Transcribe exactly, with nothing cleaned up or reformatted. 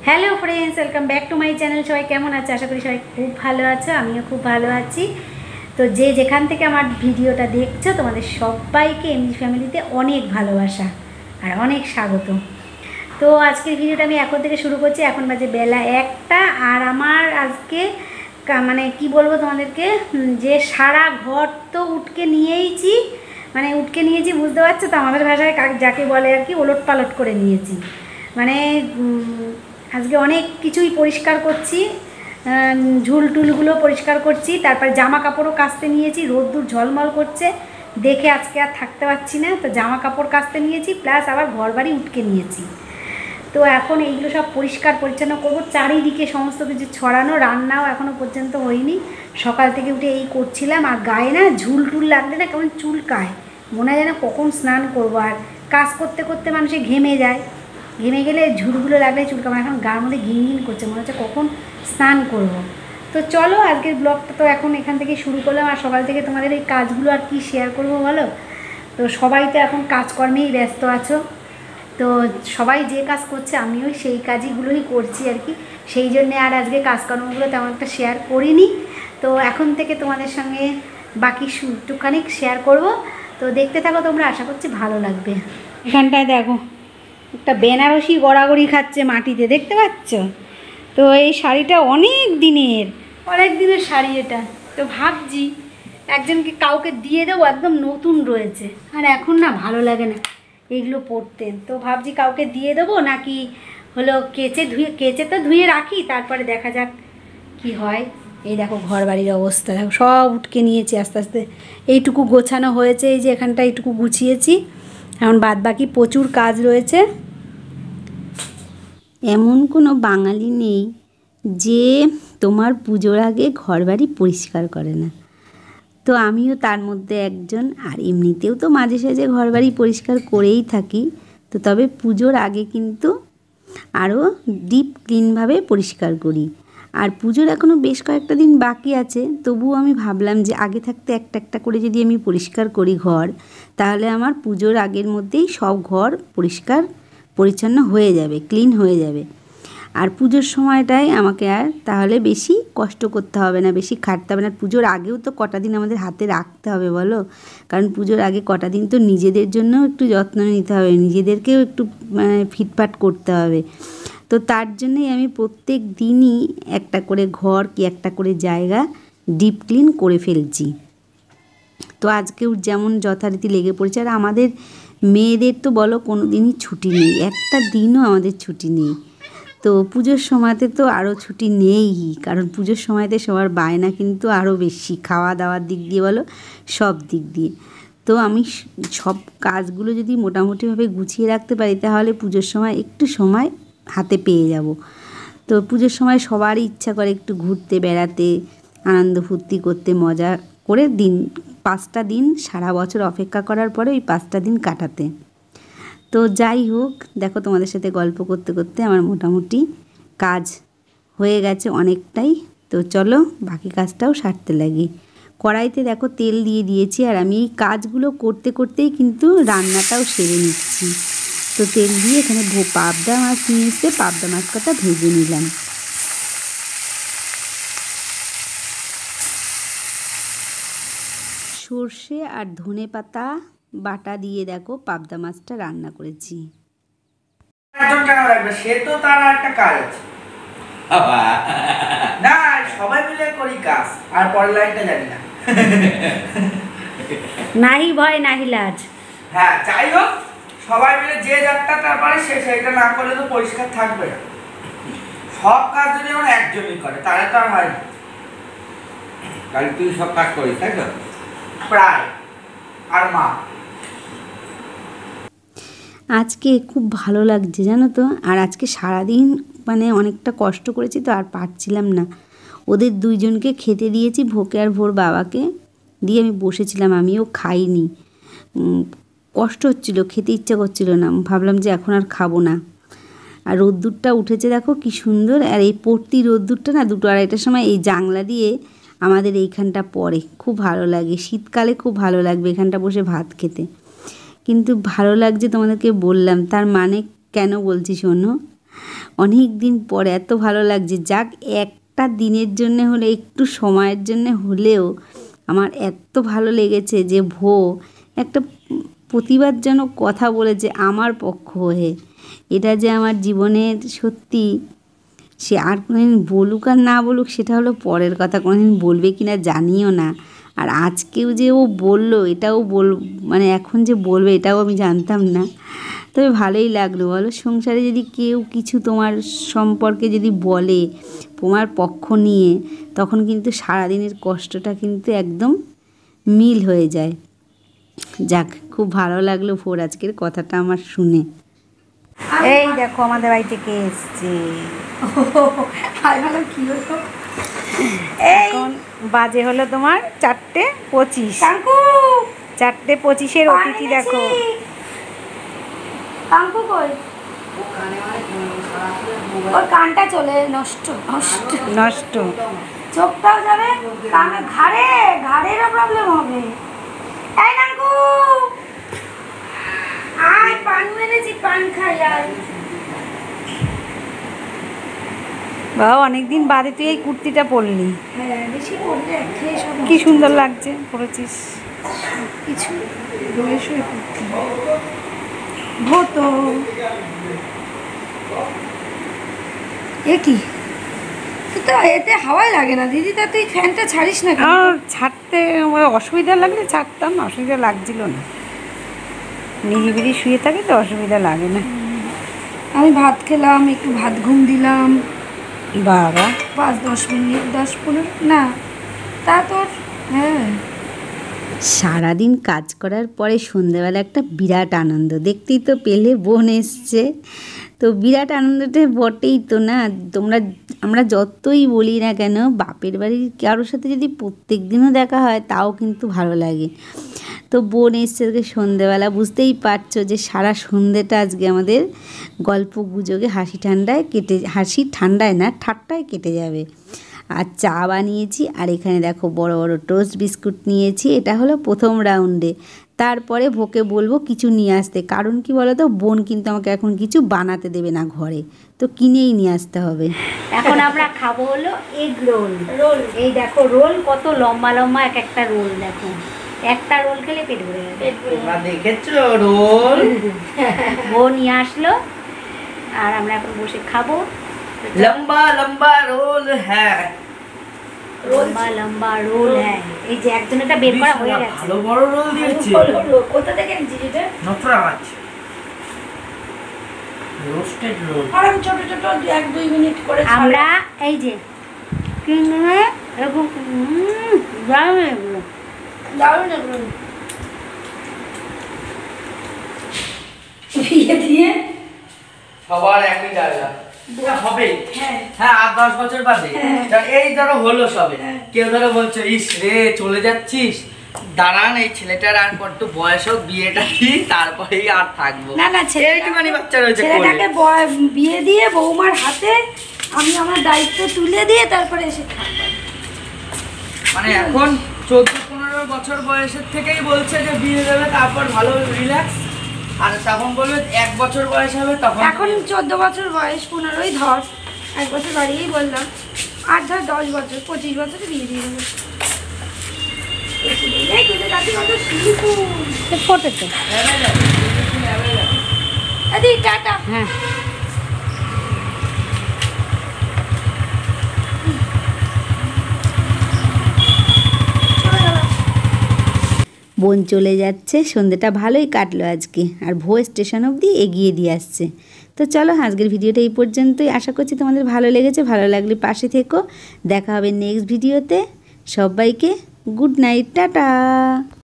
Hello friends, welcome back to my channel. সবাই কেমন আছে? আশা করি সবাই খুব ভালো আছো, আমিও খুব ভালো আছি। তো যে যেখান থেকে আমার ভিডিওটা দেখছো, তোমাদের সবাইকে এমজি ফ্যামিলিতে অনেক ভালোবাসা আর অনেক স্বাগত। তো আজকের ভিডিওটা আমি এখন থেকে শুরু করছি। এখন বাজে বেলা একটা, আর আমার আজকে মানে কি বলবো তোমাদেরকে, যে সারা ঘর তো উটকে নিয়েইছি, মানে উটকে নিয়েছি বুঝতে পারছো তো, আমাদের ভাষায় যাকে বলে আর কি, ওলট পালট করে নিয়েছি। মানে আজকে অনেক কিছুই পরিষ্কার করছি, ঝুল টুলগুলো পরিষ্কার করছি, তারপর জামা কাপড়ও কাচতে নিয়েছি। রোদ্দুর ঝলমল করছে দেখে আজকে আর থাকতে পারছি না, তো জামা কাপড় কাচতে নিয়েছি, প্লাস আবার ঘর বাড়ি উটকে নিয়েছি। তো এখন এইগুলো সব পরিষ্কার পরিচ্ছন্ন করবো। চারিদিকে সমস্ত কিছু ছড়ানো, রান্নাও এখনও পর্যন্ত হয়নি। সকাল থেকে উঠে এই করছিলাম, আর গায়ে না ঝুল টুল লাগলে না কেমন চুলকায়, মনে হয় যেন কখন স্নান করবো। আর কাজ করতে করতে মানুষে ঘেমে যায়, ঘেমে গেলে ঝুলগুলো লাগলে চুলকাবে। এখন গার মধ্যে ঘিন ঘিন করছে, মনে হচ্ছে কখন স্নান করব। তো চলো আজকের ব্লগটা তো এখন এখান থেকে শুরু করলাম। আর সকাল থেকে তোমাদের এই কাজগুলো আর কি শেয়ার করবো বলো? তো সবাই তো এখন কাজকর্মেই ব্যস্ত আছো, তো সবাই যে কাজ করছে আমিও সেই কাজগুলোই করছি আর কি। সেই জন্যে আর আজকে কাজকর্মগুলো তেমন একটা শেয়ার করিনি। তো এখন থেকে তোমাদের সঙ্গে বাকি একটুখানি শেয়ার করব। তো দেখতে থাকো তোমরা, আশা করছি ভালো লাগবে। এখানটায় দেখো একটা বেনারসি গড়াগড়ি খাচ্ছে মাটিতে, দেখতে পাচ্ছ? তো এই শাড়িটা অনেক দিনের অনেক দিনের শাড়ি এটা। তো ভাবছি একজনকে কাউকে দিয়ে দেবো, একদম নতুন রয়েছে, আর এখন না ভালো লাগে না এইগুলো পরতে। তো ভাবছি কাউকে দিয়ে দেবো নাকি হলো কেচে ধুয়ে, কেচে তো ধুয়ে রাখি, তারপরে দেখা যাক কি হয়। এই দেখো ঘর বাড়ির অবস্থা দেখো, সব উঠকে নিয়েছি আস্তে আস্তে। এইটুকু গোছানো হয়েছে, এই যে এখানটা এইটুকু গুছিয়েছি, এখন বাদ বাকি প্রচুর কাজ রয়েছে। এমন কোনো বাঙালি নেই যে তোমার পুজোর আগে ঘরবাড়ি পরিষ্কার করে না, তো আমিও তার মধ্যে একজন। আর এমনিতেও তো মাঝে সাঝে ঘরবাড়ি পরিষ্কার করেই থাকি, তো তবে পুজোর আগে কিন্তু আরও ডিপ ক্লিনভাবে পরিষ্কার করি। আর পুজোর এখনও বেশ কয়েকটা দিন বাকি আছে, তবুও আমি ভাবলাম যে আগে থাকতে একটা একটা করে যদি আমি পরিষ্কার করি ঘর, তাহলে আমার পুজোর আগের মধ্যেই সব ঘর পরিষ্কার পরিচ্ছন্ন হয়ে যাবে, ক্লিন হয়ে যাবে। আর পুজোর সময়টায় আমাকে আর তাহলে বেশি কষ্ট করতে হবে না, বেশি খাটতে হবে না। পুজোর আগেও তো কটা দিন আমাদের হাতে রাখতে হবে বলো, কারণ পুজোর আগে কটা দিন তো নিজেদের জন্যও একটু যত্ন নিতে হবে, নিজেদেরকেও একটু মানে ফিটফাট করতে হবে। তো তার জন্যই আমি প্রত্যেক দিনই একটা করে ঘর কি একটা করে জায়গা ডিপ ক্লিন করে ফেলছি। তো আজকেও যেমন যথারীতি লেগে পড়েছে। আর আমাদের মেয়েদের তো বলো কোনো দিনই ছুটি নেই, একটা দিনও আমাদের ছুটি নেই। তো পুজোর সময়তে তো আরও ছুটি নেই, কারণ পুজোর সময়তে সবার বায়না কিন্তু আরও বেশি, খাওয়া দাওয়ার দিক দিয়ে বলো, সব দিক দিয়ে। তো আমি সব কাজগুলো যদি মোটামুটিভাবে গুছিয়ে রাখতে পারি, তাহলে পুজোর সময় একটু সময় হাতে পেয়ে যাব। তো পুজোর সময় সবারই ইচ্ছা করে একটু ঘুরতে বেড়াতে, আনন্দ ফুর্তি করতে, মজা করে দিন পাঁচটা দিন সারা বছর অপেক্ষা করার পরে ওই পাঁচটা দিন কাটাতে। তো যাই হোক, দেখো তোমাদের সাথে গল্প করতে করতে আমার মোটামুটি কাজ হয়ে গেছে অনেকটাই। তো চলো বাকি কাজটাও সারতে লাগি। কড়াইতে দেখো তেল দিয়ে দিয়েছি, আর আমি এই কাজগুলো করতে করতেই কিন্তু রান্নাটাও সেরে নিচ্ছি। তো তেল দিয়ে এখানে পাবদা মাছ নিয়ে এসে পাবদা মাছ কটা ভেজে নিলাম। সর্ষে আর ধনে পাতা বাটা দিয়ে দেখো পাবদা মাছটা রান্না করেছি। একজন কেন লাগবে, সে তো তার একটা কাজ আছে না, সবাই মিলে করি কাজ। আর পরের লাইনটা জানি না। নাহি ভয় নাহি লাজ। হ্যাঁ, যাই হোক, সবাই মিলে যে যাত্রা তারপরে সে সেটা না করলে তো পরিষ্কার থাকবে না। সব কাজ যদি আমরা একজনই করে তাহলে তো আর হয় না। তাহলে তুই সব কাজ করিস, তাই তো? প্রায়। আর মা আজকে খুব ভালো লাগছে জানো তো। আর আজকে সারাদিন মানে অনেকটা কষ্ট করেছি, তো আর পারছিলাম না। ওদের দুইজনকে খেতে দিয়েছি, ভোকে আর ভোর বাবাকে দিয়ে আমি বসেছিলাম, আমিও খাইনি। কষ্ট হচ্ছিলো, খেতে ইচ্ছা করছিল না, ভাবলাম যে এখন আর খাবো না। আর রোদ্দুরটা উঠেছে দেখো কি সুন্দর। আর এই পড়তি রোদ্দুরটা না দুটো আড়াইটার সময় এই জানলা দিয়ে আমাদের এইখানটা পড়ে, খুব ভালো লাগে। শীতকালে খুব ভালো লাগবে এখানটা বসে ভাত খেতে। কিন্তু ভালো লাগছে তোমাদেরকে বললাম, তার মানে কেন বলছি শোনো। অনেক দিন পর এত ভালো লাগছে। যাক একটা দিনের জন্য হলে, একটু সময়ের জন্য হলেও আমার এত ভালো লেগেছে যে ভো একটা প্রতিবাদজনক কথা বলেছে আমার পক্ষ হয়ে। এটা যে আমার জীবনের সত্যি, সে আর কোনোদিন বলুক আর না বলুক সেটা হলো পরের কথা, কোনোদিন বলবে কি না জানিও না। আর আজকেও যে ও বললো, এটাও বল মানে এখন যে বলবে এটাও আমি জানতাম না। তবে ভালোই লাগলো বলো, সংসারে যদি কেউ কিছু তোমার সম্পর্কে যদি বলে তোমার পক্ষ নিয়ে, তখন কিন্তু সারাদিনের কষ্টটা কিন্তু একদম মিল হয়ে যায়। যাক, খুব ভালো লাগলো ভোর আজকের কথাটা আমার শুনে। এই দেখো আমাদের বাড়ি থেকে এসছে। এখন বাজে হলো তোমার চারটে পঁচিশ। চারটে পঁচিশের অতিথি দেখো। কাঙ্কু কই? ওর কানটা চলে নষ্ট নষ্ট নষ্ট। চোখটাও যাবে, কানে ঘাড়ে ঘাড়েরও প্রবলেম হবে। এই নাঙ্কু, আয় পান মেরেছি, পান খাই আয়। বাবা অনেকদিন বাদে তুই এই কুর্তিটা পরলি, হ্যাঁ বেশি পড়লে খেয়ে সব কি সুন্দর লাগছে পরেছিস। কিছু দূরে শুয়ে কুর্তি ভোতো। এ কি, তুই তো এতে হাওয়াই লাগে না দিদি, তা তুই ফ্যানটা ছাড়িস না কেন? আর ছাড়তে আমার অসুবিধা লাগলে ছাড়তাম, অসুবিধা লাগছিল না। নিরিবিলি শুয়ে থাকে তো অসুবিধা লাগে না। আমি ভাত খেলাম, একটু ভাত ঘুম দিলাম, বাবা পাঁচ দশ মিনিট দশ পনেরো না তা তোর। হ্যাঁ সারাদিন কাজ করার পরে সন্ধ্যেবেলা একটা বিরাট আনন্দ, দেখতেই তো পেলে বোন এসছে, তো বিরাট আনন্দটা বটেই তো না। তোমরা আমরা যতই বলি না কেন, বাপের বাড়ির কারোর সাথে যদি প্রত্যেক দিনও দেখা হয় তাও কিন্তু ভালো লাগে। তো বোন এসছে আজকে সন্ধ্যেবেলা, বুঝতেই পারছো যে সারা সন্ধ্যেটা আজকে আমাদের গল্প গুজবে হাসি ঠান্ডায় কেটে, হাসি ঠান্ডায় না ঠাট্টায় কেটে যাবে। আর চা বানিয়েছি, আর এখানে দেখো বড় বড় টোস্ট বিস্কুট নিয়েছি, এটা হলো প্রথম রাউন্ডে। তারপরে ভোকে বলবো কিছু নিয়ে আসতে, কারণ কি বলো তো, বোন কিন্তু আমাকে এখন কিছু বানাতে দেবে না ঘরে, তো কিনেই নিয়ে আসতে হবে। এখন আমরা খাবো হলো এগ রোল। রোল এই দেখো, রোল কত লম্বা লম্বা এক একটা রোল দেখো, একটা রোল খেলে পেট ভরে যাবে। তোমরা দেখেছো রোল? ও নিয়ে আসলো আর আমরা এখন বসে খাবো। লম্বা লম্বা রোল হ্যাঁ, লম্বা লম্বা রোল হ্যাঁ। এই যে একজন এটা বের করা হয়ে গেছে। ভালো বড় রোল দিয়েছে। কোথা থেকে এনেছিস এটা? নতুরা মাছ, রোস্টেড রোল। আর আমি ছোট ছোট এক দুই মিনিট করে আমরা এই যে কিনে এরকম উম, দারুণ এগুলো। দারুণ এগুলো বিয়ে দিয়ে সবার একই জায়গা হবে। হ্যাঁ হ্যাঁ আট দশ বছর বাদে তা এই ধরো হলো সবে, কেউ ধরো বলছো ইস রে চলে যাচ্ছিস, দাঁড়ান এই ছেলেটার আর কত বয়স হোক, বিয়েটা কি তারপরেই আর থাকবো না না ছেলে এইটুখানি বাচ্চা রয়েছে কোলে। ছেলেটাকে বয়- বিয়ে দিয়ে বৌমার হাতে আমি আমার দায়িত্ব তুলে দিয়ে তারপরে এসে থাকবো। মানে এখন চোদ্দ পনেরো বছর বয়সের থেকেই বলছে যে বিয়ে দেবে, তারপর ভালো রিল্যাক্স, আর তখন বলবে এক বছর বয়স হবে তখন। এখন চোদ্দ বছর বয়স, পনেরোই ধর, এক বছর বাড়িয়েই বললাম, আর ধর দশ বছর পঁচিশ বছরে বিয়ে দিয়ে দেবো। এই তোদের কাছে কত শিখুন। ফটো তো আদি টাটা। হ্যাঁ বোন চলে যাচ্ছে, সন্ধ্যেটা ভালোই কাটলো আজকে, আর ভো স্টেশন অবধি এগিয়ে দিয়ে আসছে। তো চলো আজকের ভিডিওটা এই পর্যন্তই, আশা করছি তোমাদের ভালো লেগেছে। ভালো লাগলে পাশে থেকো, দেখা হবে নেক্সট ভিডিওতে। সবাইকে গুড নাইট, টাটা।